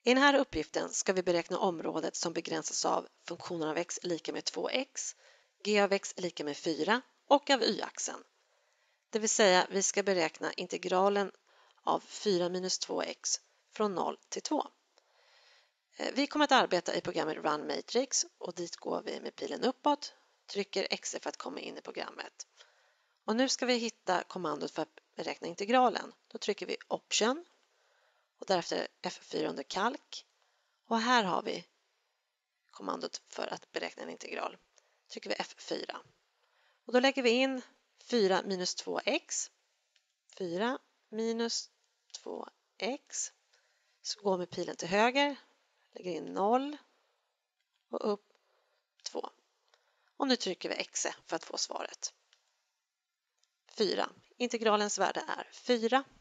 I den här uppgiften ska vi beräkna området som begränsas av funktionen av x är lika med 2x, g av x är lika med 4 och av y-axeln. Det vill säga vi ska beräkna integralen av 4 minus 2x från 0 till 2. Vi kommer att arbeta i programmet Run Matrix och dit går vi med pilen uppåt, trycker X för att komma in i programmet. Och nu ska vi hitta kommandot för att beräkna integralen. Då trycker vi Option och därefter F4 under kalk. Och här har vi kommandot för att beräkna en integral. Trycker vi F4. Och då lägger vi in 4 minus 2x. 4 minus 2x. Så går med pilen till höger. Lägger in 0 och upp 2. Och nu trycker vi X för att få svaret. 4. Integralens värde är 4.